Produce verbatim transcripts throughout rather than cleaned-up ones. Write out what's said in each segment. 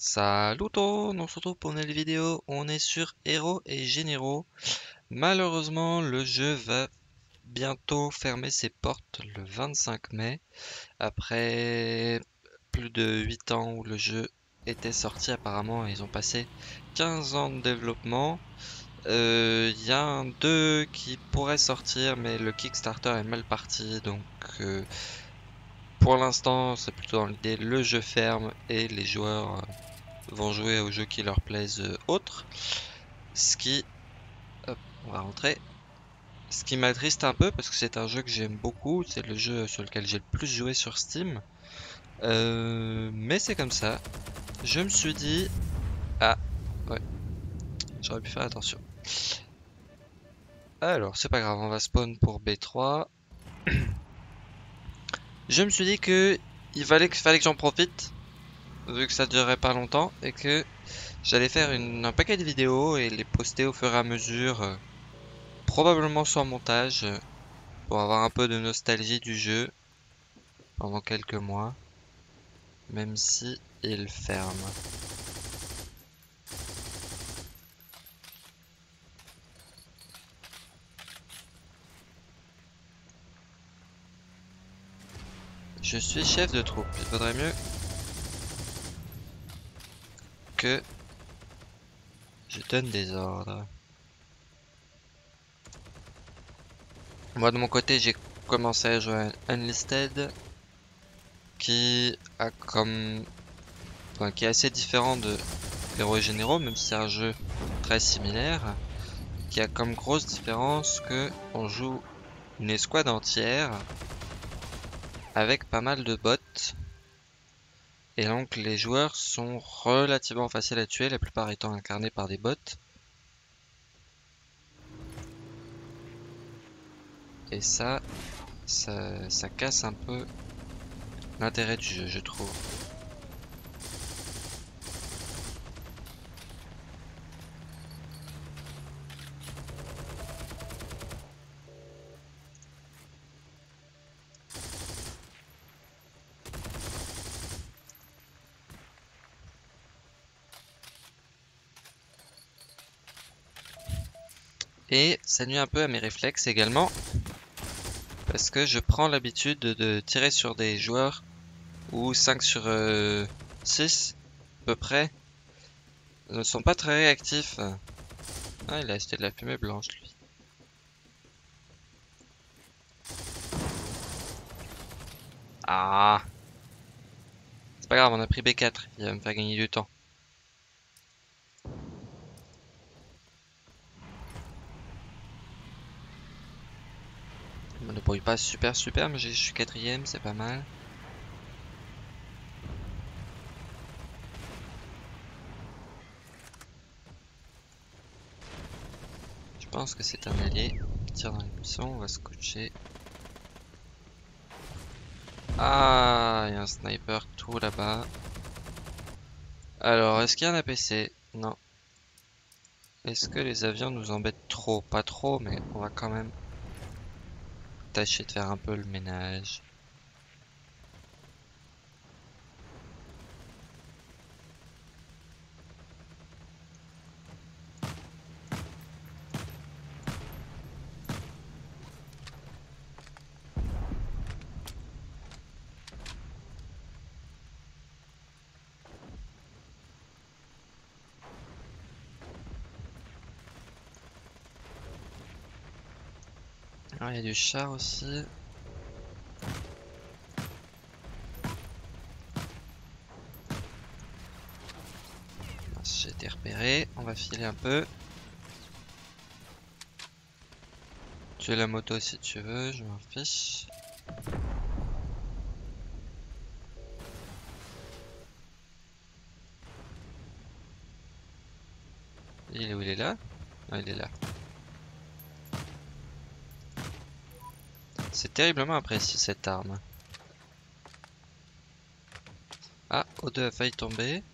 Salut tout, on se retrouve pour une nouvelle vidéo, on est sur Héros et Généraux. Malheureusement, le jeu va bientôt fermer ses portes le vingt-cinq mai, après plus de huit ans où le jeu était sorti apparemment. Ils ont passé quinze ans de développement. Euh, Il y a un deux qui pourrait sortir, mais le Kickstarter est mal parti, donc euh, pour l'instant c'est plutôt dans l'idée le jeu ferme et les joueurs... euh, vont jouer aux jeux qui leur plaisent euh, autres. Ce qui, hop, on va rentrer. Ce qui m'attriste un peu parce que c'est un jeu que j'aime beaucoup. C'est le jeu sur lequel j'ai le plus joué sur Steam. Euh, mais c'est comme ça. Je me suis dit, ah, ouais, j'aurais pu faire attention. Alors, c'est pas grave, on va spawn pour B trois. Je me suis dit que il fallait que, fallait que j'en profite, vu que ça durerait pas longtemps, et que j'allais faire une, un paquet de vidéos et les poster au fur et à mesure, euh, probablement sans montage, euh, pour avoir un peu de nostalgie du jeu pendant quelques mois, même si il ferme. Je suis chef de troupe, il faudrait mieux que je donne des ordres. Moi de mon côté j'ai commencé à jouer à Unlisted, qui a comme... enfin, qui est assez différent de Héros et Généraux, même si c'est un jeu très similaire, qui a comme grosse différence que on joue une escouade entière avec pas mal de bots. Et donc les joueurs sont relativement faciles à tuer, la plupart étant incarnés par des bots. Et ça, ça, ça casse un peu l'intérêt du jeu, je trouve. Et ça nuit un peu à mes réflexes également, parce que je prends l'habitude de, de tirer sur des joueurs où cinq sur euh, six à peu près ne sont pas très réactifs. Ah, il a acheté de la fumée blanche lui. Ah, c'est pas grave, on a pris B quatre, il va me faire gagner du temps. Je me débrouille pas super super, mais je suis quatrième, c'est pas mal. Je pense que c'est un allié qui tire dans les buissons, on va se coacher. Ah, il y a un sniper tout là-bas. Alors, est-ce qu'il y a un A P C? Non. Est-ce que les avions nous embêtent trop? Pas trop, mais on va quand même tâcher de faire un peu le ménage. Alors, il y a du char aussi. J'ai été repéré, on va filer un peu. Tu as la moto si tu veux, je m'en fiche. Il est où? Il est là? Ah, il est là. C'est terriblement apprécié cette arme. Ah, O deux a failli tomber.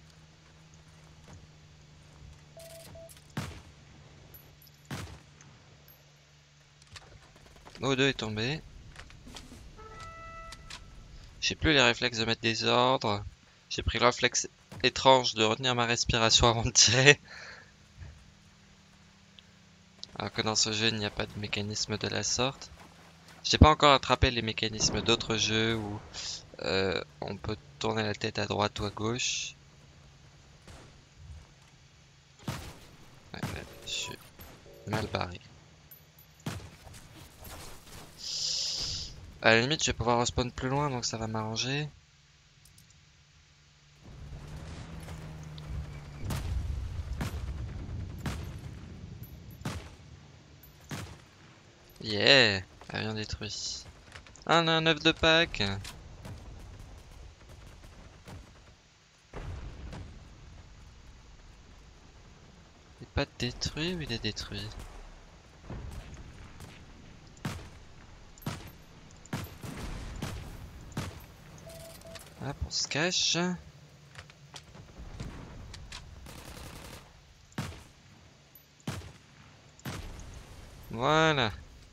O deux est tombé. J'ai plus les réflexes de mettre des ordres. J'ai pris le réflexe étrange de retenir ma respiration avant de tirer. Alors que dans ce jeu, il n'y a pas de mécanisme de la sorte. J'ai pas encore attrapé les mécanismes d'autres jeux où euh, on peut tourner la tête à droite ou à gauche. Ouais, là, je suis mal barré. À la limite, je vais pouvoir respawn plus loin, donc ça va m'arranger. Yeah! Avion détruit. Ah, on a un œuf de Pâques! Il est pas détruit ou il est détruit? Hop, on se cache. Voilà.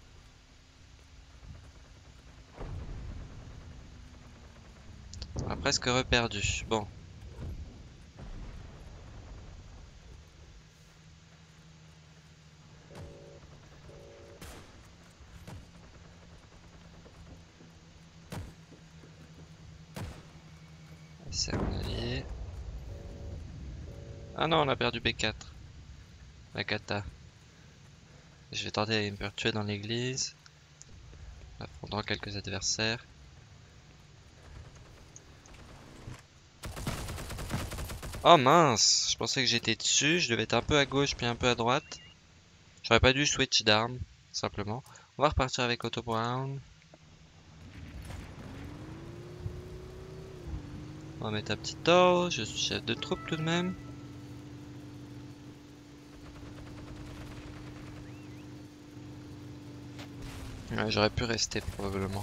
On a presque reperdu. Bon. C'est un allié. Ah non, on a perdu B quatre. La cata. Je vais tenter de me tuer dans l'église. Affrontant quelques adversaires. Oh mince! Je pensais que j'étais dessus. Je devais être un peu à gauche puis un peu à droite. J'aurais pas dû switch d'arme, simplement. On va repartir avec Otto Brown. On va mettre un petit torche. Je suis chef de troupe tout de même. Ouais, j'aurais pu rester probablement.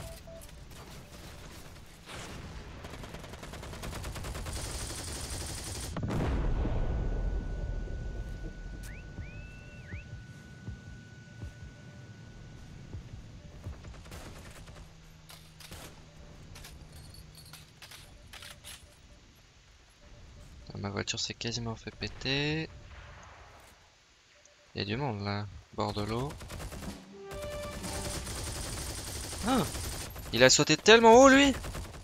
Ma voiture s'est quasiment fait péter. Il y a du monde là, bord de l'eau. Ah! Il a sauté tellement haut lui!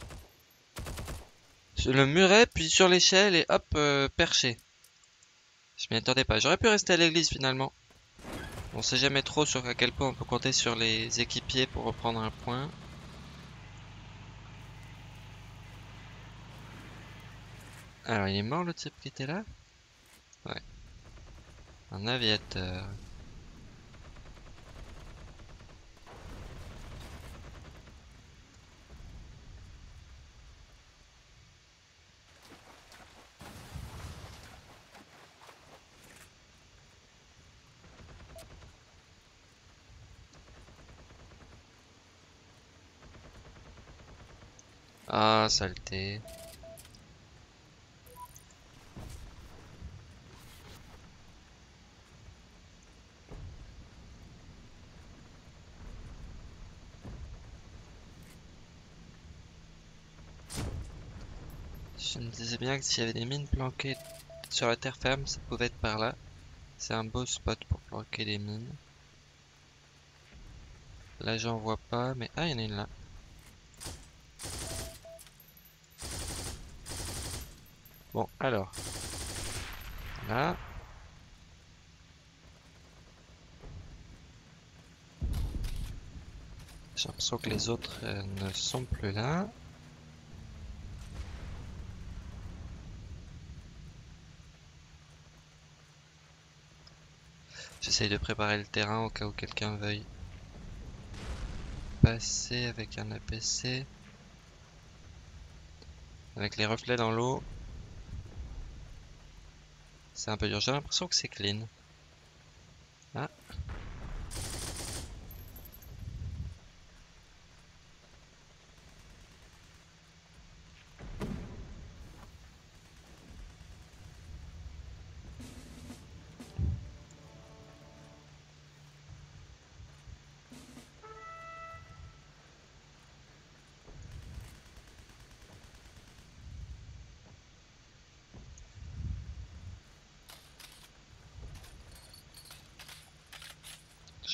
Sur le muret, puis sur l'échelle et hop, euh, perché. Je m'y attendais pas. J'aurais pu rester à l'église finalement. On sait jamais trop sur à quel point on peut compter sur les équipiers pour reprendre un point. Alors il est mort le type qui était là? Ouais. Un aviateur. Ah, saleté. Je me disais bien que s'il y avait des mines planquées sur la terre ferme, ça pouvait être par là. C'est un beau spot pour planquer des mines. Là j'en vois pas, mais ah il y en a une là. Bon alors. Là. J'ai l'impression que les autres euh, ne sont plus là. J'essaye de préparer le terrain au cas où quelqu'un veuille passer avec un A P C. Avec les reflets dans l'eau. C'est un peu dur. J'ai l'impression que c'est clean. Ah.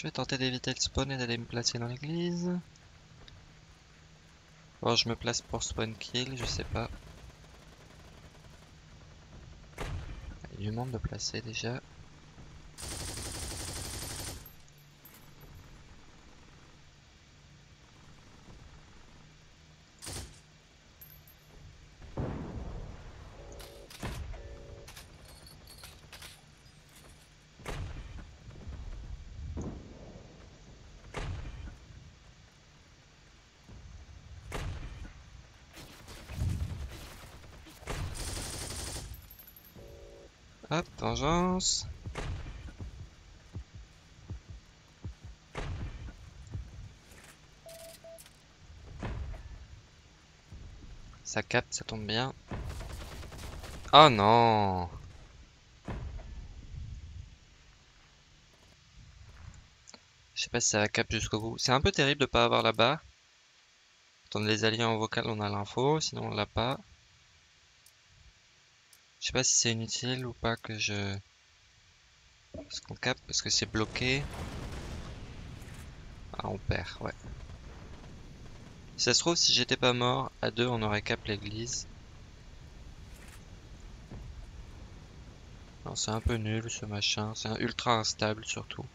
vais tenter d'éviter le spawn et d'aller me placer dans l'église. Bon, je me place pour spawn kill, je sais pas. Il lui demande de placer déjà. Hop, vengeance. Ça capte, ça tombe bien. Oh non! Je sais pas si ça va cap jusqu'au bout. C'est un peu terrible de pas avoir là-bas. Attendre les alliés en vocal, on a l'info, sinon on l'a pas. Je sais pas si c'est inutile ou pas que je... Parce qu'on capte, parce que c'est bloqué. Ah, on perd, ouais. Si ça se trouve, si j'étais pas mort, à deux, on aurait cap l'église. Non, c'est un peu nul ce machin. C'est un ultra instable surtout.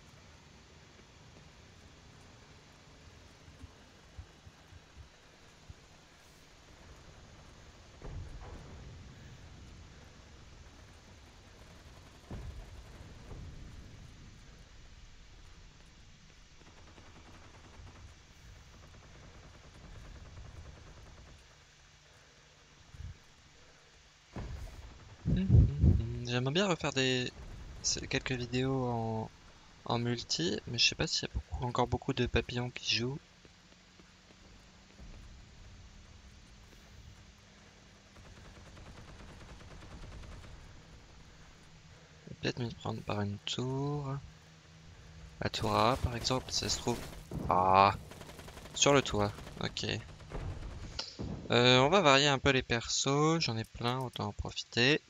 J'aimerais bien refaire des quelques vidéos en, en multi, mais je sais pas s'il y a beaucoup- encore beaucoup de papillons qui jouent. Je vais peut-être m'y prendre par une tour. La tour A par exemple, ça se trouve. Ah, sur le toit, ok. Euh, on va varier un peu les persos, j'en ai plein, autant en profiter.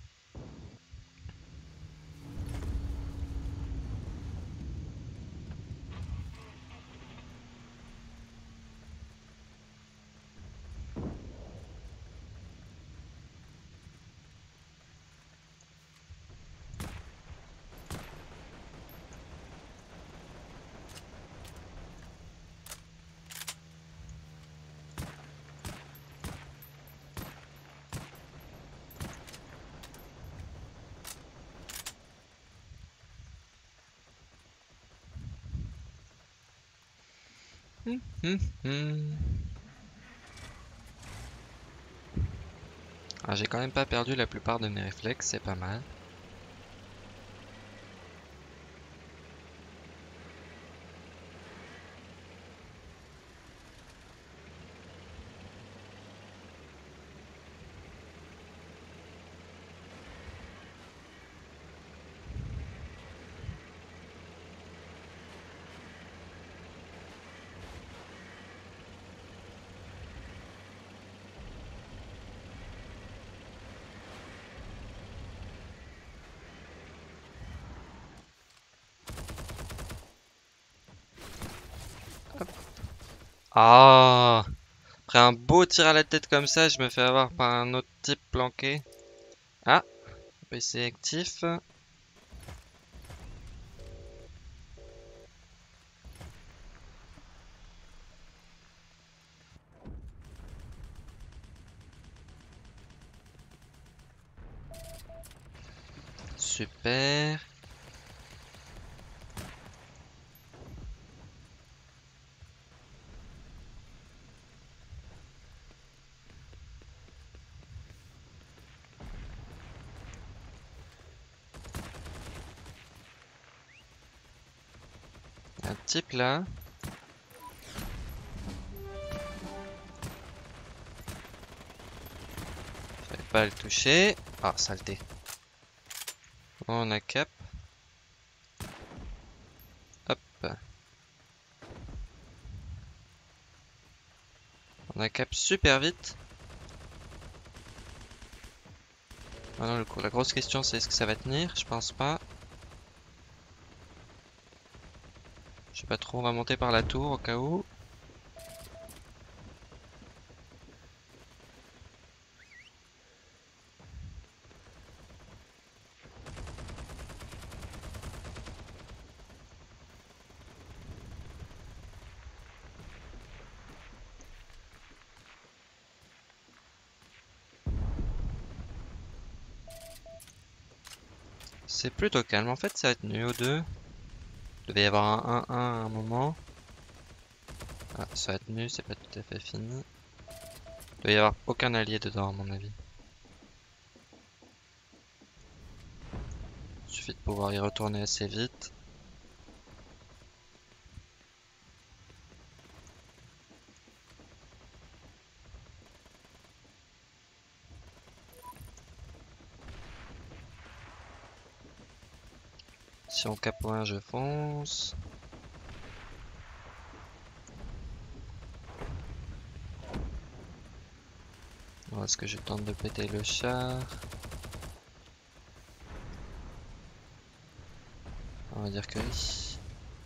Hum, hum, hum. Ah, j'ai quand même pas perdu la plupart de mes réflexes, c'est pas mal. Ah, après un beau tir à la tête comme ça, je me fais avoir par un autre type planqué. Ah, P C actif. Super. Un type là. J'arrive pas à le toucher. Ah, saleté. On a cap. Hop. On a cap super vite. Maintenant, le, la grosse question, c'est est-ce que ça va tenir? Je pense pas. Je sais pas trop, on va monter par la tour au cas où. C'est plutôt calme. En fait, ça va être nuit aux deux. Il devait y avoir un un un à un moment. Ah, ça va être nu, c'est pas tout à fait fini. Il doit y avoir aucun allié dedans, à mon avis. Il suffit de pouvoir y retourner assez vite. Si on cape un, je fonce. Est-ce que je tente de péter le char? On va dire que oui.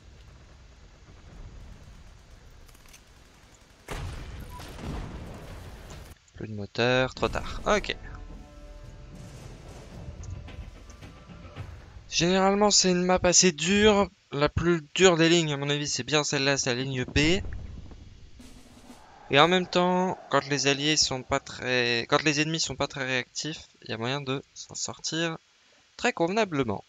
Plus de moteur, trop tard. Ok. Généralement, c'est une map assez dure. La plus dure des lignes, à mon avis, c'est bien celle-là, c'est la ligne B. Et en même temps, quand les alliés sont pas très, quand les ennemis sont pas très réactifs, il y a moyen de s'en sortir très convenablement.